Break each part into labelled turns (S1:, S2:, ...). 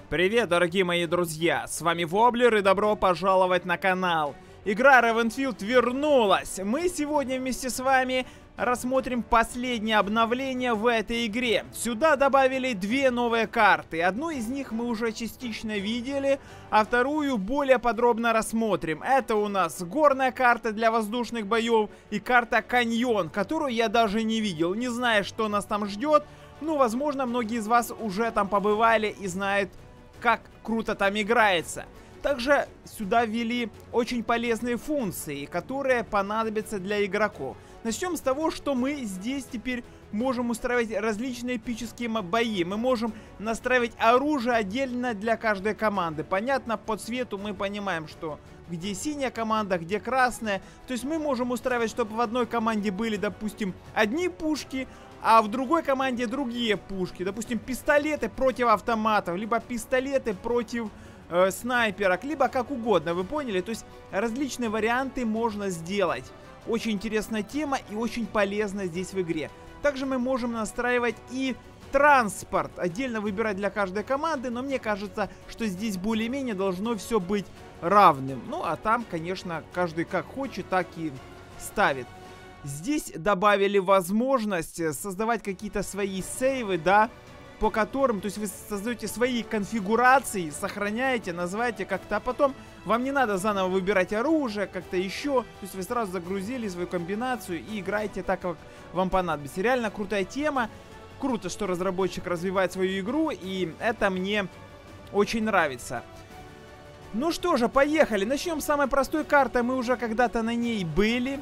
S1: Привет, дорогие мои друзья, с вами Воблер и добро пожаловать на канал. Игра Ravenfield вернулась. Мы сегодня вместе с вами рассмотрим последнее обновление в этой игре. Сюда добавили две новые карты. Одну из них мы уже частично видели, а вторую более подробно рассмотрим. Это у нас горная карта для воздушных боев и карта Каньон, которую я даже не видел, не знаю, что нас там ждет. Ну, возможно, многие из вас уже там побывали и знают, как круто там играется. Также сюда ввели очень полезные функции, которые понадобятся для игроков. Начнем с того, что мы здесь теперь можем устраивать различные эпические бои. Мы можем настраивать оружие отдельно для каждой команды. Понятно, по цвету мы понимаем, что где синяя команда, где красная. То есть мы можем устраивать, чтобы в одной команде были, допустим, одни пушки, а в другой команде другие пушки. Допустим, пистолеты против автоматов, либо пистолеты против снайперок, либо как угодно, вы поняли? То есть различные варианты можно сделать. Очень интересная тема и очень полезна здесь в игре. Также мы можем настраивать и транспорт, отдельно выбирать для каждой команды, но мне кажется, что здесь более-менее должно все быть равным. Ну, а там, конечно, каждый как хочет, так и ставит. Здесь добавили возможность создавать какие-то свои сейвы, да, по которым, то есть вы создаете свои конфигурации, сохраняете, называете как-то, а потом вам не надо заново выбирать оружие, как-то еще, то есть вы сразу загрузили свою комбинацию и играете так, как вам понадобится. Реально крутая тема, круто, что разработчик развивает свою игру, и это мне очень нравится. Ну что же, поехали, начнем с самой простой карты, мы уже когда-то на ней были.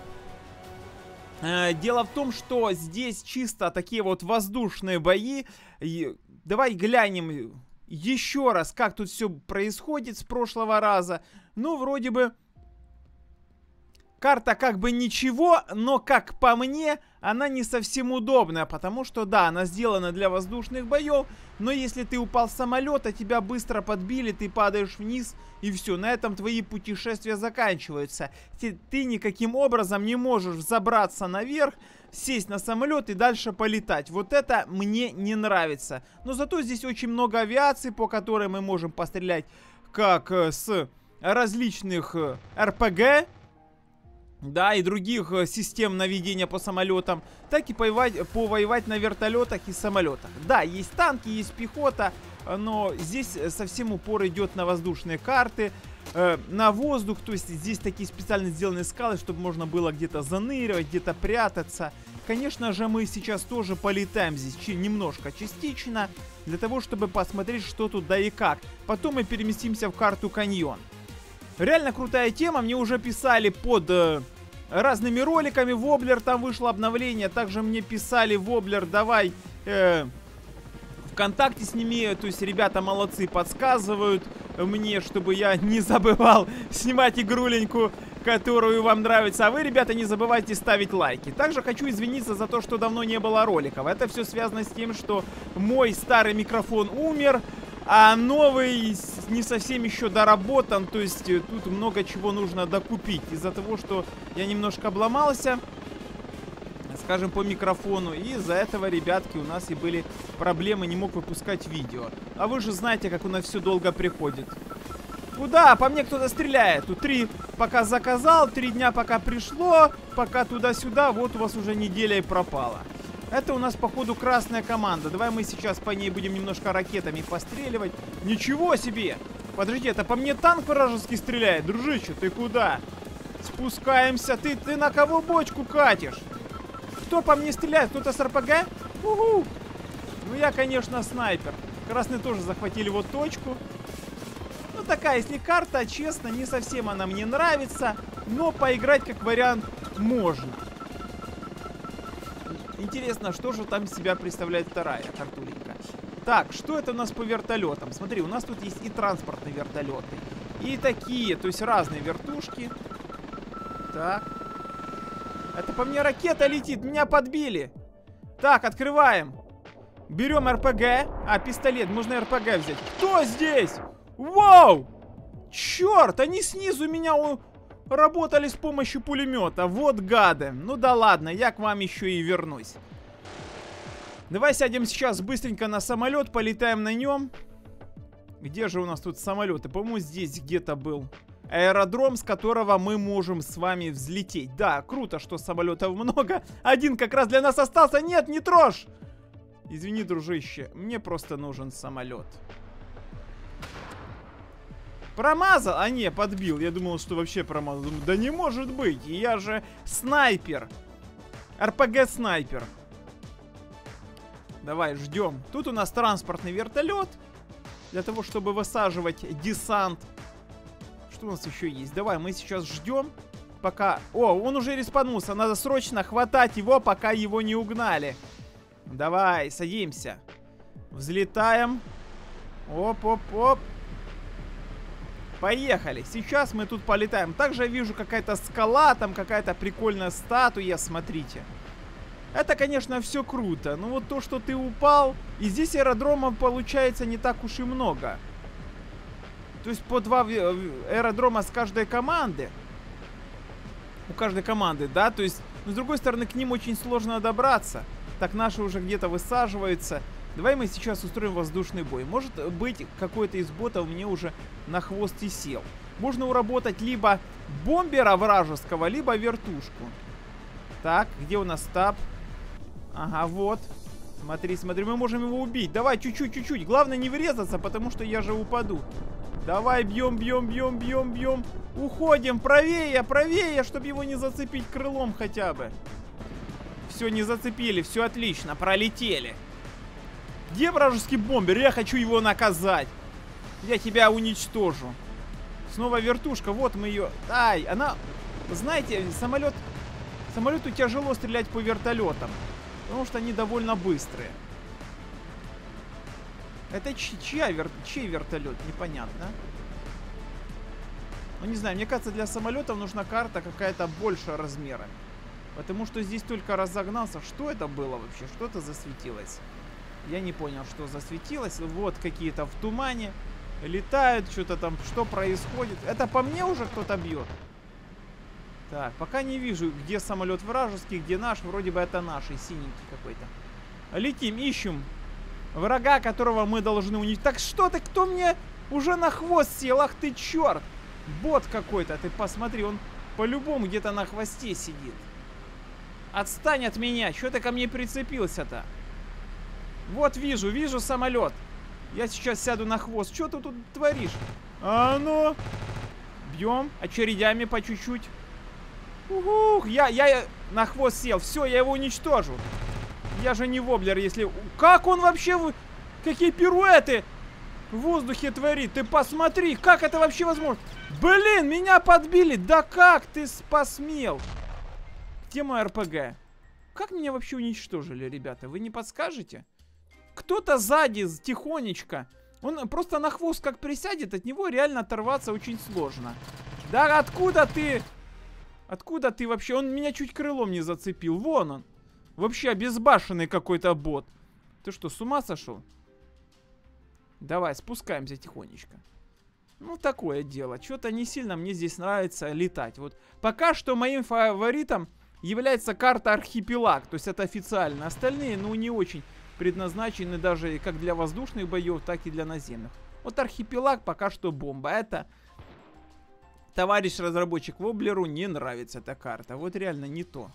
S1: Дело в том, что здесь чисто такие вот воздушные бои. И давай глянем еще раз, как тут все происходит с прошлого раза. Ну, вроде бы карта как бы ничего, но как по мне, она не совсем удобная. Потому что, да, она сделана для воздушных боев. Но если ты упал с самолета, тебя быстро подбили, ты падаешь вниз, и все, на этом твои путешествия заканчиваются. Ты никаким образом не можешь взобраться наверх, сесть на самолет и дальше полетать. Вот это мне не нравится. Но зато здесь очень много авиации, по которой мы можем пострелять как с различных РПГ, да, и других систем наведения по самолетам, так и повоевать на вертолетах и самолетах. Да, есть танки, есть пехота, но здесь совсем упор идет на воздушные карты, на воздух, то есть здесь такие специально сделанные скалы, чтобы можно было где-то заныривать, где-то прятаться. Конечно же, мы сейчас тоже полетаем здесь немножко, частично, для того, чтобы посмотреть, что тут да и как. Потом мы переместимся в карту Каньон. Реально крутая тема, мне уже писали под разными роликами, Воблер, там вышло обновление, также мне писали, Воблер, давай ВКонтакте сними, то есть ребята молодцы, подсказывают мне, чтобы я не забывал снимать игруленьку, которую вам нравится, а вы, ребята, не забывайте ставить лайки. Также хочу извиниться за то, что давно не было роликов, это все связано с тем, что мой старый микрофон умер, а новый не совсем еще доработан, то есть тут много чего нужно докупить. Из-за того, что я немножко обломался, скажем, по микрофону, и из-за этого, ребятки, у нас и были проблемы, не мог выпускать видео. А вы же знаете, как у нас все долго приходит. Куда? По мне кто-то стреляет. Тут 3 пока заказал, 3 дня пока пришло, пока туда-сюда, вот у вас уже неделя и пропала. Это у нас, походу, красная команда. Давай мы сейчас по ней будем немножко ракетами постреливать. Ничего себе! Подожди, это по мне танк вражеский стреляет. Дружище, ты куда? Спускаемся. Ты на кого бочку катишь? Кто по мне стреляет? Кто-то с РПГ? Угу. Ну, я, конечно, снайпер. Красные тоже захватили вот точку. Ну, такая, если карта, честно, не совсем она мне нравится. Но поиграть, как вариант, можно. Интересно, что же там из себя представляет вторая картуленька. Так, что это у нас по вертолетам? Смотри, у нас тут есть и транспортные вертолеты, и такие, то есть разные вертушки. Так. Это по мне ракета летит, меня подбили. Так, открываем. Берем РПГ. А, пистолет, можно РПГ взять. Кто здесь? Вау! Черт, они снизу меня работали с помощью пулемета. Вот гады. Ну да ладно, я к вам еще и вернусь. Давай сядем сейчас быстренько на самолет, полетаем на нем. Где же у нас тут самолеты? По-моему, здесь где-то был аэродром, с которого мы можем с вами взлететь. Да, круто, что самолетов много. Один как раз для нас остался. Нет, не трожь! Извини, дружище, мне просто нужен самолет. Промазал? А не, подбил. Я думал, что вообще промазал. Думаю, да не может быть. И я же снайпер. РПГ-снайпер. Давай, ждем. Тут у нас транспортный вертолет. Для того, чтобы высаживать десант. Что у нас еще есть? Давай, мы сейчас ждем. Пока... О, он уже респанулся. Надо срочно хватать его, пока его не угнали. Давай, садимся. Взлетаем. Оп-оп-оп. Поехали. Сейчас мы тут полетаем. Также я вижу какая-то скала, там какая-то прикольная статуя. Смотрите. Это, конечно, все круто. Но вот то, что ты упал... И здесь аэродромов получается не так уж и много. То есть по 2 аэродрома с каждой команды. У каждой команды, да? То есть, но с другой стороны, к ним очень сложно добраться. Так, наши уже где-то высаживаются. Давай мы сейчас устроим воздушный бой. Может быть, какой-то из ботов мне уже на хвост и сел. Можно уработать либо бомбера вражеского, либо вертушку. Так, где у нас стаб? Ага, вот. Смотри, смотри, мы можем его убить. Давай, чуть-чуть, чуть-чуть. Главное не врезаться, потому что я же упаду. Давай, бьем, бьем, бьем, бьем, бьем. Уходим, правее, правее, чтобы его не зацепить крылом хотя бы. Все, не зацепили, все отлично, пролетели. Где вражеский бомбер? Я хочу его наказать. Я тебя уничтожу. Снова вертушка, вот мы ее... Ай, она... Знаете, самолету тяжело стрелять по вертолетам. Потому что они довольно быстрые. Это чей вертолет? Непонятно. Ну, не знаю, мне кажется, для самолетов нужна карта какая-то больше размера. Потому что здесь только разогнался. Что это было вообще? Что-то засветилось. Я не понял, что засветилось. Вот какие-то в тумане летают, что-то там, что происходит. Это по мне уже кто-то бьет? Так, пока не вижу, где самолет вражеский, где наш. Вроде бы это наш, синенький какой-то. Летим, ищем врага, которого мы должны уничтожить. Так что ты, кто мне уже на хвост сел? Ах ты черт! Бот какой-то, ты посмотри, он по-любому где-то на хвосте сидит. Отстань от меня, что ты ко мне прицепился-то? Вот вижу самолет. Я сейчас сяду на хвост. Что ты тут творишь? А ну! Бьем очередями по чуть-чуть. Ух, я на хвост сел. Все, я его уничтожу. Я же не воблер, если... Как он вообще... Какие пируэты в воздухе творит? Ты посмотри, как это вообще возможно? Блин, меня подбили. Да как ты посмел? Где мой РПГ? Как меня вообще уничтожили, ребята? Вы не подскажете? Кто-то сзади, тихонечко. Он просто на хвост как присядет, от него реально оторваться очень сложно. Да откуда ты? Откуда ты вообще? Он меня чуть крылом не зацепил. Вон он. Вообще обезбашенный какой-то бот. Ты что, с ума сошел? Давай, спускаемся тихонечко. Ну, такое дело. Что-то не сильно мне здесь нравится летать. Вот пока что моим фаворитом является карта Архипелаг. То есть это официально. Остальные, ну, не очень предназначены даже как для воздушных боев, так и для наземных. Вот Архипелаг пока что бомба. Это... Товарищ разработчик Воблеру не нравится эта карта. Вот реально не то.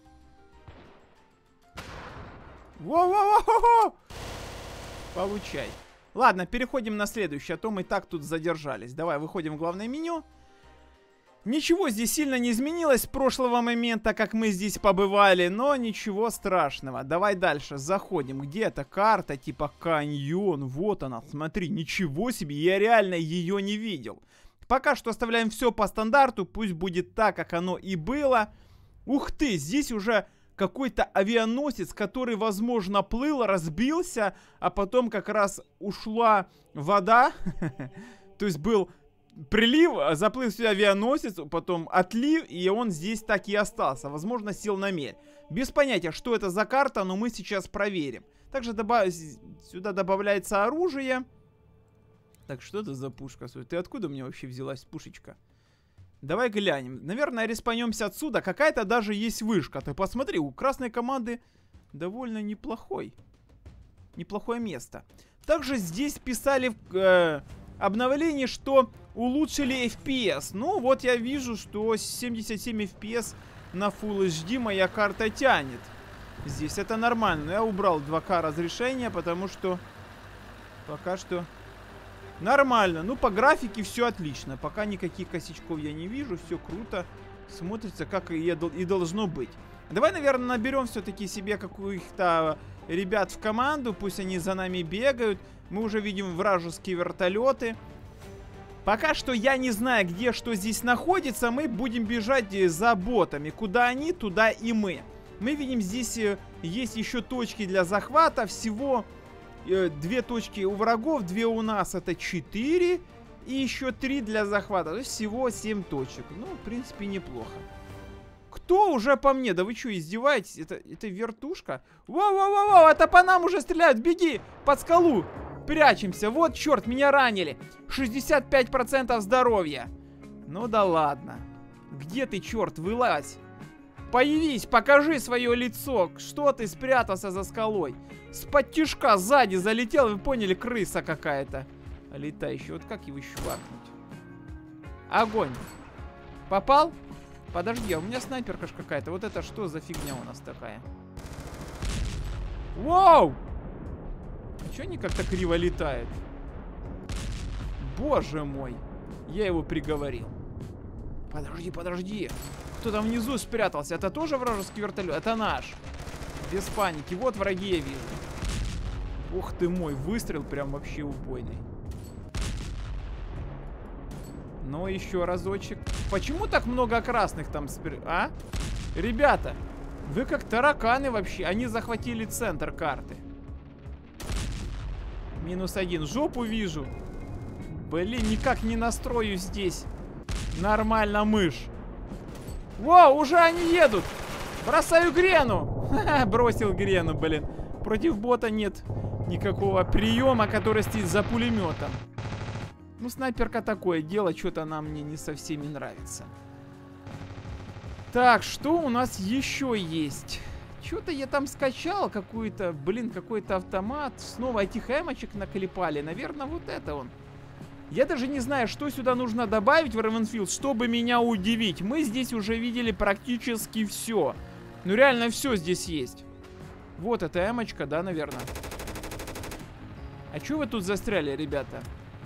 S1: Во-во-во-во-во! Получай. Ладно, переходим на следующий, а то мы так тут задержались. Давай, выходим в главное меню. Ничего здесь сильно не изменилось с прошлого момента, как мы здесь побывали, но ничего страшного. Давай дальше, заходим. Где эта карта, типа каньон? Вот она, смотри, ничего себе, я реально ее не видел. Пока что оставляем все по стандарту, пусть будет так, как оно и было. Ух ты, здесь уже какой-то авианосец, который, возможно, плыл, разбился, а потом как раз ушла вода. То есть был прилив, заплыл сюда авианосец, потом отлив, и он здесь так и остался. Возможно, сел на мель. Без понятия, что это за карта, но мы сейчас проверим. Также сюда добавляется оружие. Так, что это за пушка? Ты откуда у меня вообще взялась пушечка? Давай глянем. Наверное, респанемся отсюда. Какая-то даже есть вышка. Ты посмотри, у красной команды довольно неплохое место. Также здесь писали обновлений, что улучшили FPS. Ну, вот я вижу, что 77 FPS на Full HD моя карта тянет. Здесь это нормально. Я убрал 2К разрешение, потому что пока что нормально. Ну, по графике все отлично. Пока никаких косячков я не вижу. Все круто. Смотрится, как и должно быть. Давай, наверное, наберем все-таки себе каких-то ребят в команду. Пусть они за нами бегают. Мы уже видим вражеские вертолеты. Пока что я не знаю, где что здесь находится. Мы будем бежать за ботами. Куда они, туда и мы. Мы видим, здесь есть еще точки для захвата. Всего 2 точки у врагов, 2 у нас. Это 4. И еще 3 для захвата. То есть всего 7 точек. Ну, в принципе, неплохо. Кто уже по мне? Да вы что, издеваетесь? Это вертушка? Воу-воу-воу, это по нам уже стреляют. Беги под скалу. Прячемся. Вот, черт, меня ранили. 65% здоровья. Ну да ладно. Где ты, черт, вылазь? Появись, покажи свое лицо. Что ты спрятался за скалой? С-под тишка сзади залетел, вы поняли, крыса какая-то. Летающая. Вот как его шваркнуть? Огонь. Попал? Подожди, а у меня снайперка ж какая-то. Вот это что за фигня у нас такая? Воу! А чё они как-то криво летают? Боже мой. Я его приговорил. Подожди, подожди. Кто там внизу спрятался? Это тоже вражеский вертолет? Это наш. Без паники. Вот враги я вижу. Ух ты мой, выстрел прям вообще убойный. Ну, еще разочек. Почему так много красных там? А? Ребята, вы как тараканы вообще. Они захватили центр карты. -1. Жопу вижу. Блин, никак не настрою здесь. Нормально мышь. Воу, уже они едут. Бросаю грену. Бросил грену, блин. Против бота нет никакого приема, который стоит за пулеметом. Ну, снайперка такое дело, что-то она мне не совсем не нравится. Так, что у нас еще есть? Что-то я там скачал, какой-то, блин, какой-то автомат. Снова этих эмочек наклепали. Наверное, вот это он. Я даже не знаю, что сюда нужно добавить в Ravenfield, чтобы меня удивить. Мы здесь уже видели практически все. Ну, реально все здесь есть. Вот эта эмочка, да, наверное. А что вы тут застряли, ребята?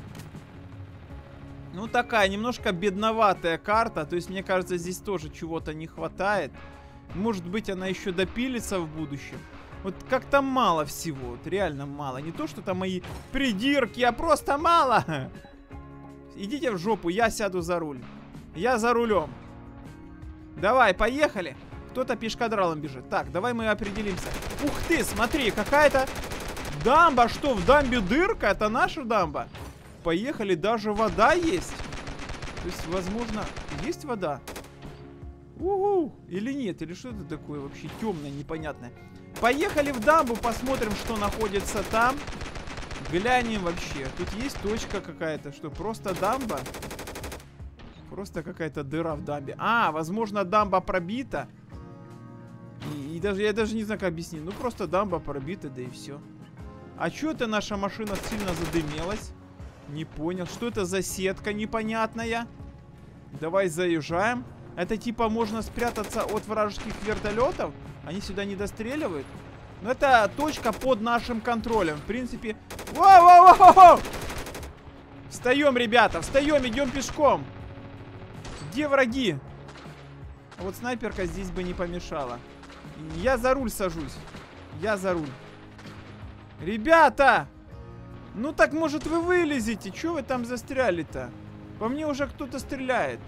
S1: Ну, такая немножко бедноватая карта. То есть, мне кажется, здесь тоже чего-то не хватает. Может быть, она еще допилится в будущем. Вот как-то мало всего. Вот реально мало. Не то, что там мои придирки, а просто мало. Идите в жопу, я сяду за руль. Я за рулем. Давай, поехали. Кто-то пешкадралом бежит. Так, давай мы определимся. Ух ты, смотри, какая-то дамба. Что, в дамбе дырка? Это наша дамба. Поехали, даже вода есть. То есть, возможно, есть вода? Угу. Или нет? Или что это такое вообще темное, непонятное? Поехали в дамбу, посмотрим, что находится там. Глянем вообще. Тут есть точка какая-то. Что, просто дамба? Просто какая-то дыра в дамбе. А, возможно, дамба пробита. И даже я даже не знаю, как объяснить. Ну, просто дамба пробита, да и все. А что это наша машина сильно задымелась? Не понял. Что это за сетка непонятная? Давай заезжаем. Это типа можно спрятаться от вражеских вертолетов? Они сюда не достреливают? Но это точка под нашим контролем. В принципе... Воу-воу-воу-воу! Встаем, ребята, встаем, идем пешком. Где враги? А вот снайперка здесь бы не помешала. Я за руль сажусь. Я за руль. Ребята! Ну так, может, вы вылезете? Чего вы там застряли-то? По мне уже кто-то стреляет.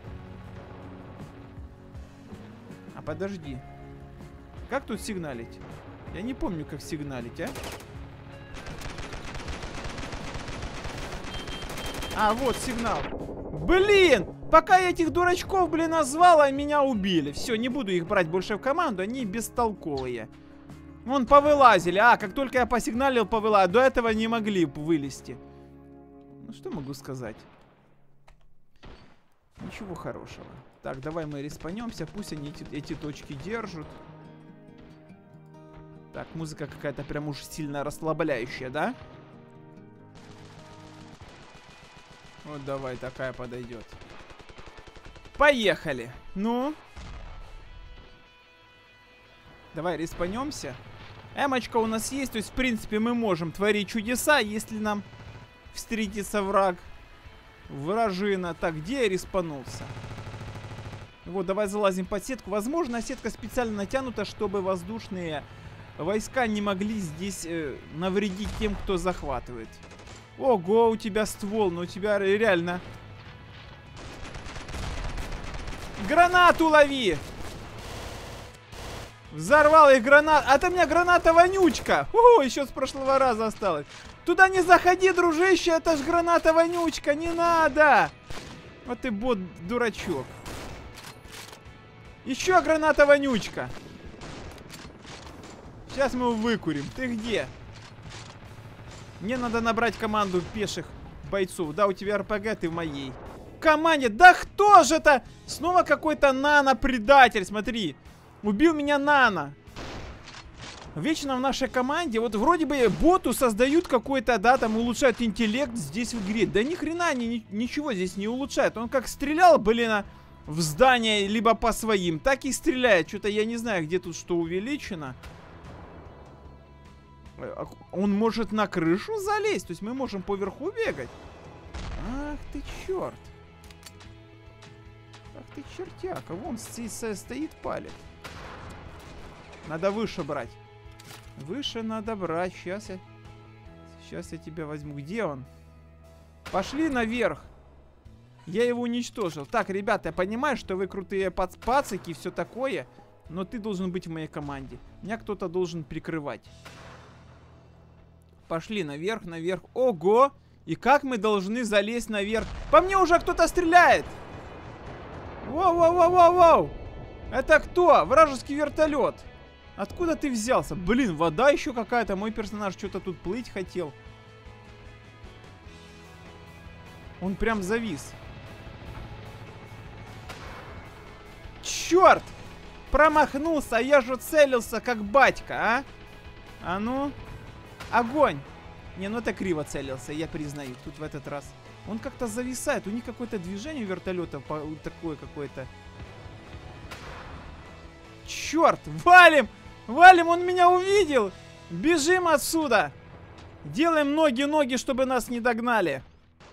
S1: А подожди. Как тут сигналить? Я не помню, как сигналить, а? А, вот сигнал. Блин! Пока я этих дурачков, блин, назвал, а меня убили. Все, не буду их брать больше в команду, они бестолковые. Вон, повылазили. А, как только я посигналил, повылазили. До этого не могли вылезти. Ну, что могу сказать? Ничего хорошего. Так, давай мы респанемся. Пусть они эти точки держат. Так, музыка какая-то прям уж сильно расслабляющая, да? Вот давай, такая подойдет. Поехали. Ну. Давай респанемся. Эмочка у нас есть, то есть, в принципе, мы можем творить чудеса, если нам встретится враг. Вражина. Так, где я респанулся? Вот, давай залазим под сетку. Возможно, сетка специально натянута, чтобы воздушные войска не могли здесь навредить тем, кто захватывает. Ого, у тебя ствол, но у тебя реально... Гранату лови! Взорвал их гранат. А это у меня граната-вонючка. О, еще с прошлого раза осталось. Туда не заходи, дружище, это ж граната-вонючка, не надо. Вот ты бот-дурачок. Еще граната-вонючка. Сейчас мы его выкурим. Ты где? Мне надо набрать команду пеших бойцов. Да, у тебя РПГ, ты в моей команде. Да кто же это? Снова какой-то нано-предатель, смотри. Убил меня нано. Вечно в нашей команде, вот вроде бы боту создают какой-то, да, там улучшают интеллект здесь в игре. Да ни хрена они ничего здесь не улучшают. Он как стрелял, блин, в здание, либо по своим, так и стреляет. Что-то я не знаю, где тут что увеличено. Он может на крышу залезть, то есть мы можем поверху бегать. Ах ты черт. Ах ты чертяка, вон стоит палец. Надо выше брать. Выше надо брать. Сейчас я тебя возьму. Где он? Пошли наверх. Я его уничтожил. Так, ребята, я понимаю, что вы крутые пацики и все такое. Но ты должен быть в моей команде. Меня кто-то должен прикрывать. Пошли наверх, наверх. Ого! И как мы должны залезть наверх? По мне уже кто-то стреляет! Воу-воу-воу-воу-воу! Это кто? Вражеский вертолет. Откуда ты взялся? Блин, вода еще какая-то. Мой персонаж что-то тут плыть хотел. Он прям завис. Черт! Промахнулся, а я же целился как батька, а? А ну? Огонь! Не, ну это криво целился, я признаю. Тут в этот раз. Он как-то зависает. У них какое-то движение вертолета такое какое-то. Черт! Валим! Валим, он меня увидел! Бежим отсюда! Делаем ноги, чтобы нас не догнали.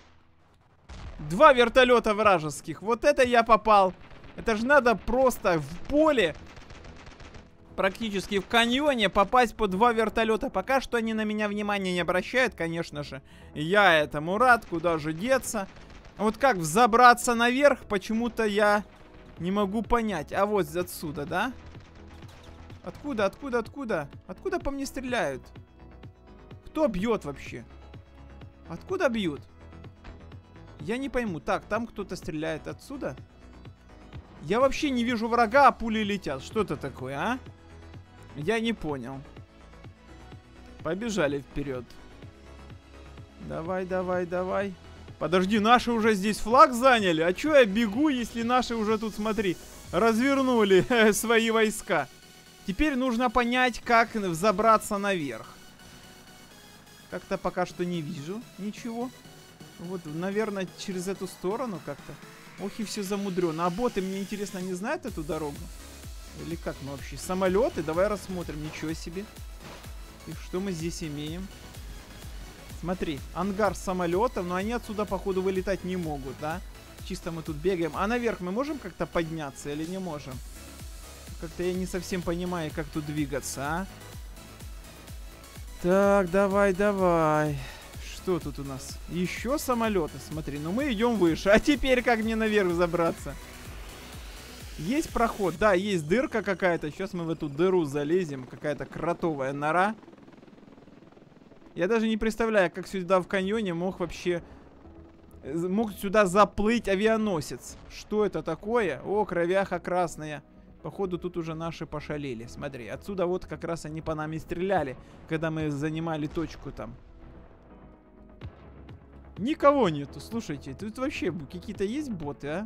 S1: 2 вертолета вражеских. Вот это я попал. Это же надо просто в поле, практически в каньоне, попасть по 2 вертолета. Пока что они на меня внимания не обращают, конечно же. Я этому рад, куда же деться. Вот как взобраться наверх, почему-то я не могу понять. А вот отсюда, да? Откуда? Откуда по мне стреляют? Кто бьет вообще? Откуда бьют? Я не пойму. Так, там кто-то стреляет отсюда. Я вообще не вижу врага, а пули летят. Что это такое, а? Я не понял. Побежали вперед. Давай, давай, давай. Подожди, наши уже здесь флаг заняли? А чё я бегу, если наши уже тут, смотри, развернули свои войска? Теперь нужно понять, как взобраться наверх. Как-то пока что не вижу ничего. Вот, наверное, через эту сторону как-то. Ох, и все замудрено. А боты, мне интересно, не знают эту дорогу? Или как мы вообще? Самолеты? Давай рассмотрим. Ничего себе. И что мы здесь имеем? Смотри, ангар самолетов, но они отсюда, походу, вылетать не могут, да? Чисто мы тут бегаем. А наверх мы можем как-то подняться или не можем? Как-то я не совсем понимаю, как тут двигаться, а? Так, давай, давай. Что тут у нас? Еще самолеты, смотри. Ну мы идем выше. А теперь как мне наверх забраться? Есть проход? Да, есть дырка какая-то. Сейчас мы в эту дыру залезем. Какая-то кротовая нора. Я даже не представляю, как сюда в каньоне мог вообще... Мог сюда заплыть авианосец. Что это такое? О, кровяха красная. Походу, тут уже наши пошалели. Смотри, отсюда вот как раз они по нам и стреляли, когда мы занимали точку там. Никого нету, слушайте. Тут вообще какие-то есть боты, а?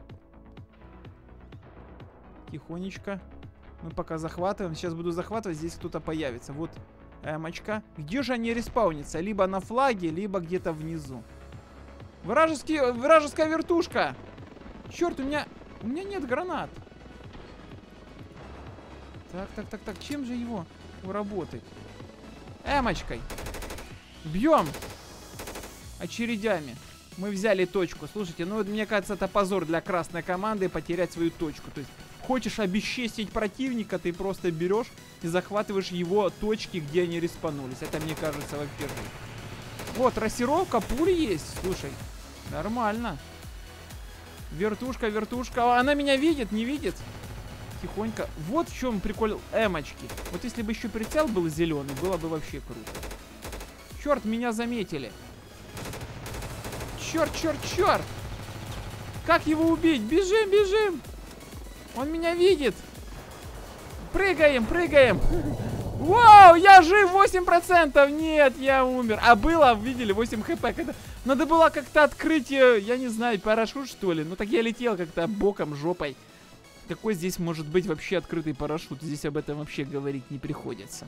S1: Тихонечко. Мы пока захватываем. Сейчас буду захватывать, здесь кто-то появится. Вот эмочка. Где же они респаунятся? Либо на флаге, либо где-то внизу. Вражеская вертушка. Черт, у меня нет гранат. Так. Чем же его уработать? Эмочкой. Бьем. Очередями. Мы взяли точку. Слушайте, ну мне кажется, это позор для красной команды потерять свою точку. То есть, хочешь обесчестить противника, ты просто берешь и захватываешь его точки, где они респанулись. Это, мне кажется, вообще жуть. Вот, трассировка, пули есть. Слушай, нормально. Вертушка. Она меня видит, не видит? Тихонько. Вот в чем прикол эмочки. Вот если бы еще прицел был зеленый, было бы вообще круто. Черт, меня заметили. Черт. Как его убить? Бежим. Он меня видит. Прыгаем. Вау, я жив 8%. Нет, я умер. А было, видели, 8 хп. Надо было как-то открыть, я не знаю, парашют, что ли. Ну так я летел как-то боком, жопой. Какой здесь может быть вообще открытый парашют? Здесь об этом вообще говорить не приходится.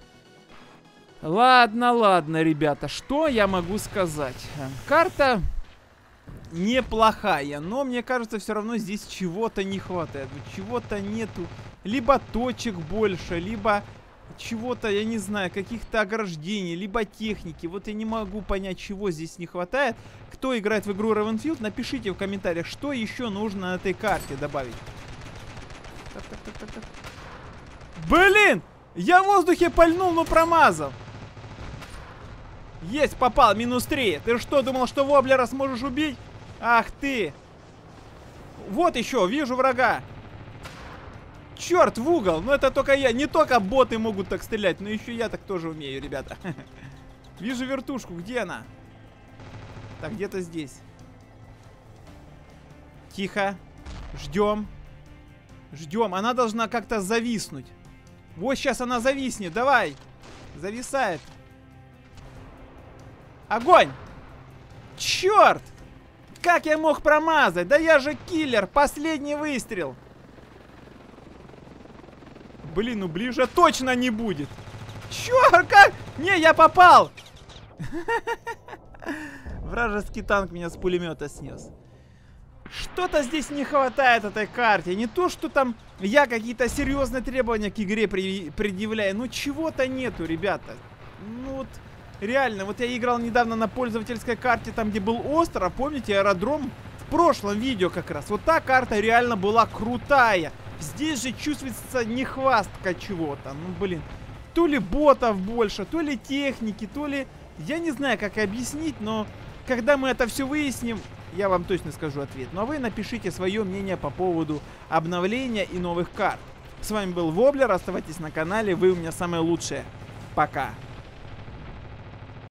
S1: Ладно, ребята, что я могу сказать? Карта неплохая, но мне кажется, все равно здесь чего-то не хватает. Чего-то нету. Либо точек больше, либо чего-то, я не знаю, каких-то ограждений, либо техники. Вот я не могу понять, чего здесь не хватает. Кто играет в игру Ravenfield, напишите в комментариях, что еще нужно на этой карте добавить. Так. Блин! Я в воздухе пальнул, но промазал. Есть, попал, -3. Ты что, думал, что воблера сможешь убить? Ах ты! Вот еще, вижу врага. Черт, в угол. Ну это только я. Не только боты могут так стрелять, но еще я так тоже умею, ребята. Вижу вертушку. Где она? Так, где-то здесь. Тихо. Ждем. Она должна как-то зависнуть. Вот сейчас она зависнет. Давай. Зависает. Огонь! Черт! Как я мог промазать? Да я же киллер! Последний выстрел! Блин, ну ближе точно не будет! Черт, как? Не, я попал! Вражеский танк меня с пулемета снес. Что-то здесь не хватает этой карте. Не то, что там я какие-то серьезные требования к игре предъявляю. Ну, чего-то нету, ребята. Ну, вот... Реально, вот я играл недавно на пользовательской карте, там где был остров, помните, аэродром? В прошлом видео как раз. Вот та карта реально была крутая. Здесь же чувствуется нехвастка чего-то. Ну, блин. То ли ботов больше, то ли техники, то ли... Я не знаю, как объяснить, но когда мы это все выясним, я вам точно скажу ответ. Ну, а вы напишите свое мнение по поводу обновления и новых карт. С вами был Воблер, оставайтесь на канале, вы у меня самые лучшие. Пока.